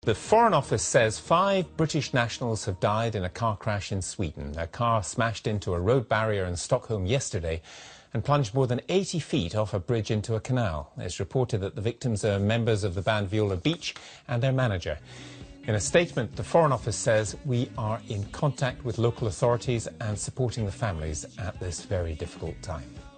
The Foreign Office says 5 British nationals have died in a car crash in Sweden. A car smashed into a road barrier in Stockholm yesterday and plunged more than 80 feet off a bridge into a canal. It's reported that the victims are members of the band Viola Beach and their manager. In a statement, the Foreign Office says, "We are in contact with local authorities and supporting the families at this very difficult time."